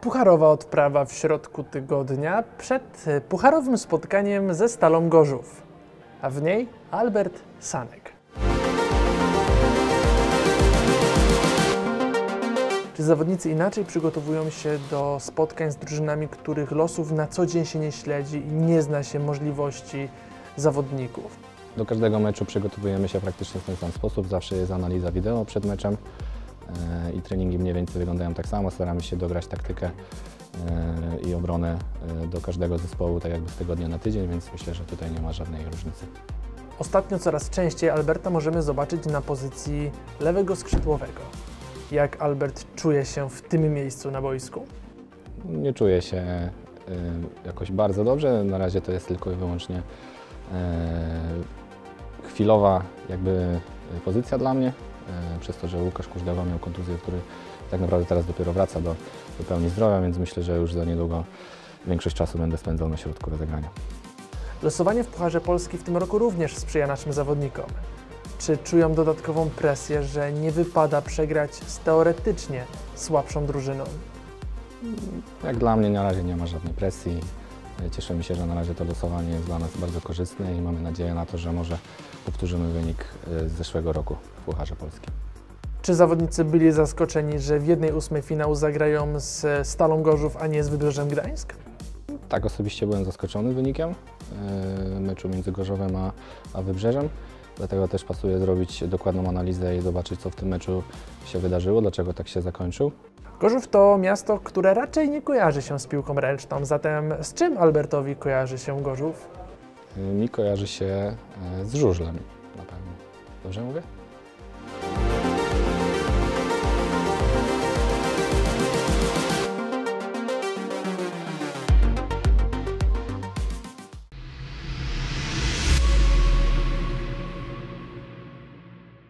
Pucharowa odprawa w środku tygodnia przed pucharowym spotkaniem ze Stalą Gorzów, a w niej Albert Sanek. Czy zawodnicy inaczej przygotowują się do spotkań z drużynami, których losów na co dzień się nie śledzi i nie zna się możliwości zawodników? Do każdego meczu przygotowujemy się praktycznie w ten sam sposób. Zawsze jest analiza wideo przed meczem i treningi mniej więcej wyglądają tak samo. Staramy się dograć taktykę i obronę do każdego zespołu tak jakby z tygodnia na tydzień, więc myślę, że tutaj nie ma żadnej różnicy. Ostatnio coraz częściej Alberta możemy zobaczyć na pozycji lewego skrzydłowego. Jak Albert czuje się w tym miejscu na boisku? Nie czuję się jakoś bardzo dobrze. Na razie to jest tylko i wyłącznie chwilowa jakby pozycja dla mnie, przez to, że Łukasz Kuźdeła miał kontuzję, który tak naprawdę teraz dopiero wraca do pełni zdrowia, więc myślę, że już za niedługo większość czasu będę spędzał na środku rozegrania. Losowanie w Pucharze Polski w tym roku również sprzyja naszym zawodnikom. Czy czują dodatkową presję, że nie wypada przegrać z teoretycznie słabszą drużyną? Jak dla mnie na razie nie ma żadnej presji. Cieszymy się, że na razie to losowanie jest dla nas bardzo korzystne i mamy nadzieję na to, że może powtórzymy wynik z zeszłego roku w Pucharze Polskim. Czy zawodnicy byli zaskoczeni, że w 1/8 finału zagrają z Stalą Gorzów, a nie z Wybrzeżem Gdańsk? Tak, osobiście byłem zaskoczony wynikiem meczu między Gorzowem a Wybrzeżem. Dlatego też pasuje zrobić dokładną analizę i zobaczyć, co w tym meczu się wydarzyło, dlaczego tak się zakończył. Gorzów to miasto, które raczej nie kojarzy się z piłką ręczną, zatem z czym Albertowi kojarzy się Gorzów? Mi kojarzy się z żużlem na pewno. Dobrze mówię?